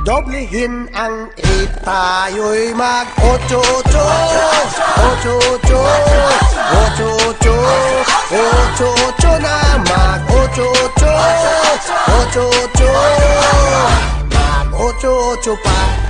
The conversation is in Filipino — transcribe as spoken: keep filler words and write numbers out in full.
Doblehin ang eight, tayo'y mag ocho ocho ocho ocho ocho ocho ocho ocho na mag ocho ocho ocho ocho mag ocho ocho pa.